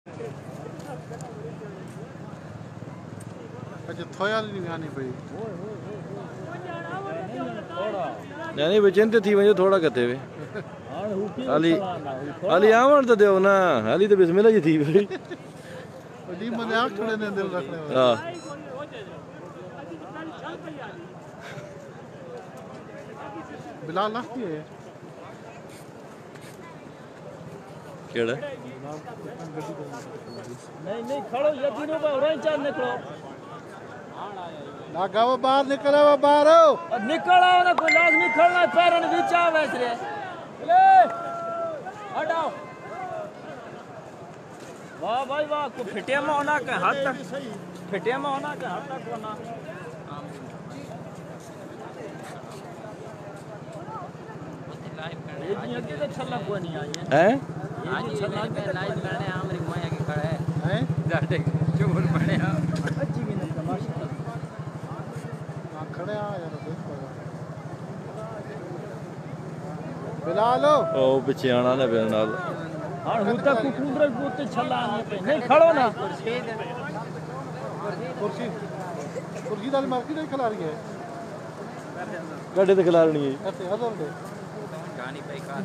अच्छा थोया नहीं खानी पई नहीं बचन थी वञो थोड़ा कते वे हाली हाली आवण त देव ना हाली तो बिस्मिल्लाह जी थी वई डी मजाक थोड़े ने दिल रखने हां बिलाल लाती है केड़ा नहीं नहीं खड़ो यकीनो पे उरे चार निकलो ना गाओ बाहर निकले वो बाहर हो निकल आओ ना कोई लाजमी खड़ना पैरन बीच आ वैस रे ले हटाओ वाह भाई वाह को फिटे में होना के हाथ तक फिटे में होना के हाथ तक होना ये जी अगे तो छल्ला कोई नहीं आई है आज छल्ला के लाइव करने हमरी माया के खड़े हैं जाटे चोर बने अच्छी भी नहीं तमाशा ना खड़े आ यार देखो बिलाल हो ओ पीछे आना ना बेन नाल हां हुता को कुंडर को छल्ला आने पे नहीं खड़ो ना कुर्सी कुर्सी दाल मार्केट नहीं खिला रही है गड्ढे ते खिलारनी है ऐसे हजर दे गानी पे का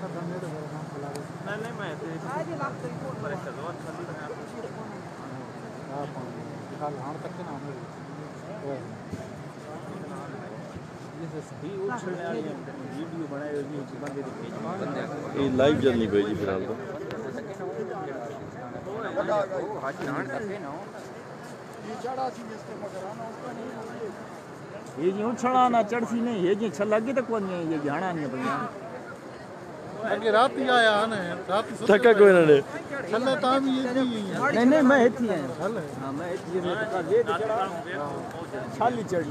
नहीं मैं आज लागतो पर एक जोर छल्ली हां निकाल हां तक ना हमें ये सही उछलने वाली वीडियो बनाई हुई बंदे दी भेज ये लाइव चलनी पे जी फिलहाल तो हाथ जान तके ना ये चढ़ा सी इसके मगर आना उसका नहीं ये जी उछलना ना चढ़सी नहीं ये जी छल्ला के तक नहीं ये जाना नहीं भैया अगे रात ही आया ना रात ही थका कोई ना ले चले ताम ये नहीं नहीं नहीं मैं इथी है हल हां मैं इथी है का ले चढ़ा छाली चढ़ी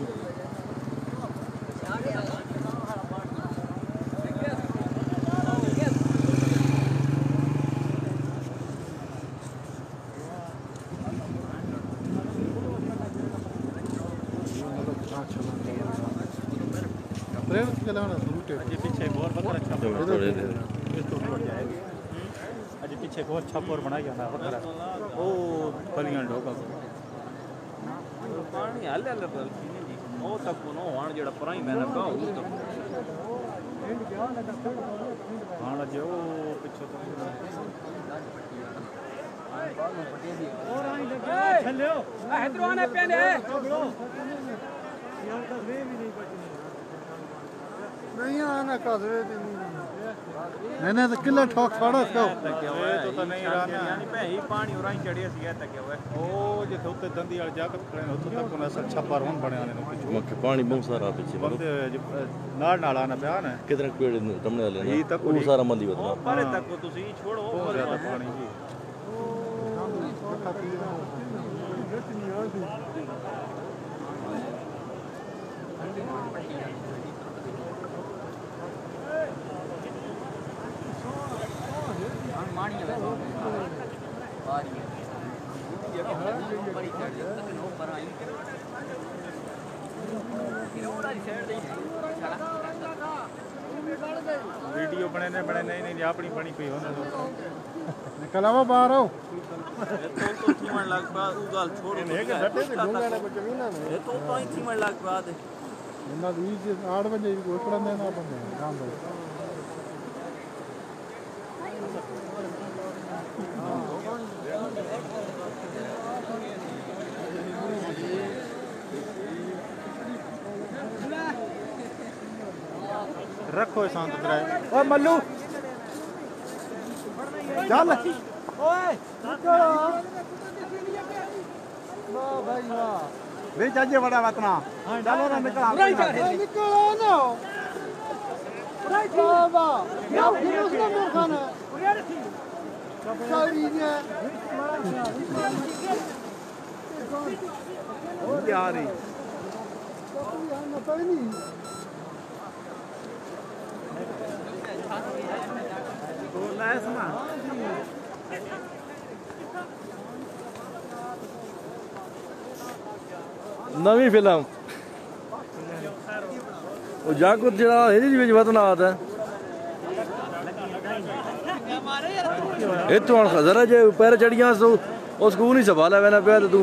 ट्रेन चलाना रूट है अजे पीछे एक और बकरा छाप थोड़े देर ये तो टूट जाएगी अजे पीछे एक और छाप और बना गया ना बकरा ओ फलियां ढोका पानी हले हले पर ओ तक को नो हाण जेड़ा पराई मैंने गाओ तो हाण जो पीछे तो और आई लगे चलो इधर आने पे ने यार का वे भी नहीं बचने नहीं आना कसरे नहीं तो किला ठोक छोड़ो तो तो नहीं रहना यानी पे ही पानी और आई चढ़िया सी तक हुए ओ जे होते दंदी वाले जाकर खड़े होते तक को असल छप्पर होन बने आने पीछे मक्के पानी बहुत सारा पीछे बंदे नाल नाल आना पे ना कितने पेड़ टमने वाले ये तक वो सारा मंदी बता पारे तक को तुसी छोड़ो बहुत ज्यादा पानी जी वीडियो बने नहीं अपनी बनी कोई होना निकल आओ बाहर आओ तो थीमन लाग बाद उ गाल छोड़ो ने के सटे से ढूंढा ने बच्चे ना ये तो ही थीमन लाग बाद इन्ना 8 बजे गोठड़ा ने ना बंदे काम दे रखो शांत तरह ओ मल्लू चल ओए वाह भाई वाह वे जाजे बड़ा वतना चलो ना निकल निकलो ना बाबा या फिर उसने मुंह खाना सारी ने यार ही ना पता नहीं तो लाइस ना नवी फिल्म वो जाकुर जड़ा है जी विच वतना आता है इतों हम जरा जे पैर चढ़िया तो उस को नहीं संभाला मैंने पे तू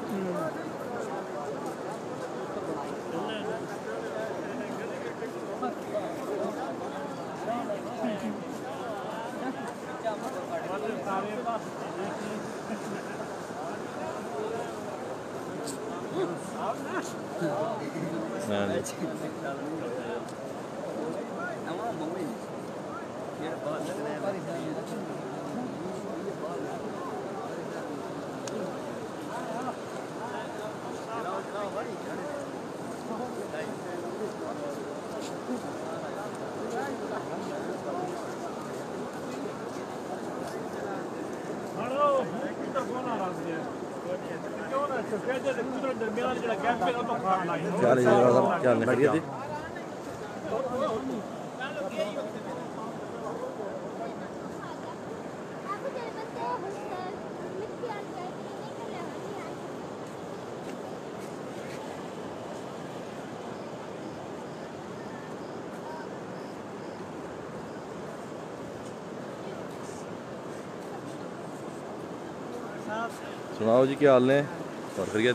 क्या खड़िया थी सुनाओ जी क्या हाल ने और खड़िया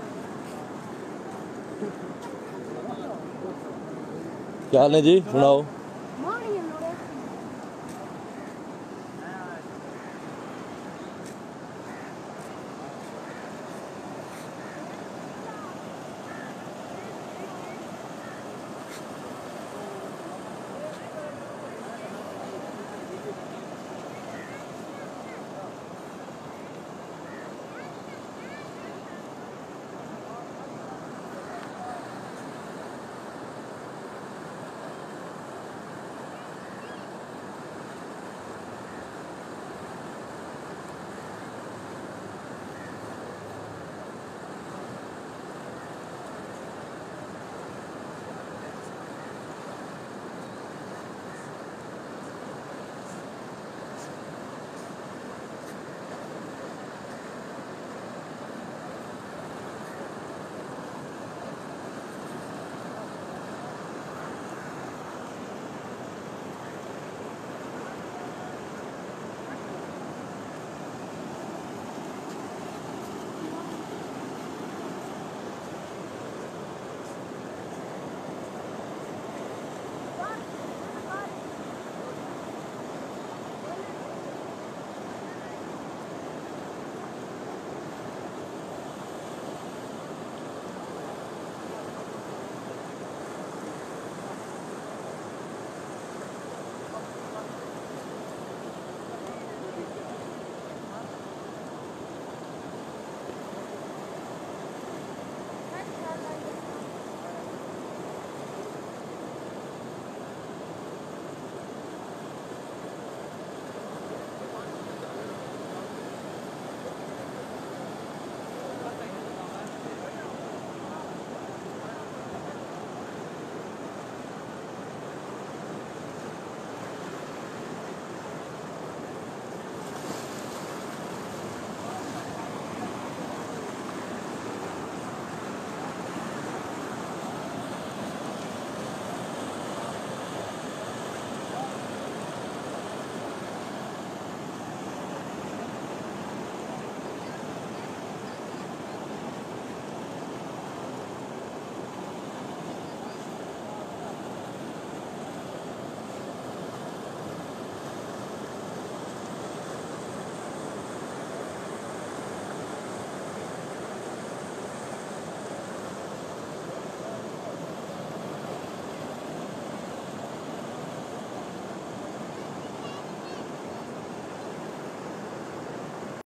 क्या हाल है जी सुनाओ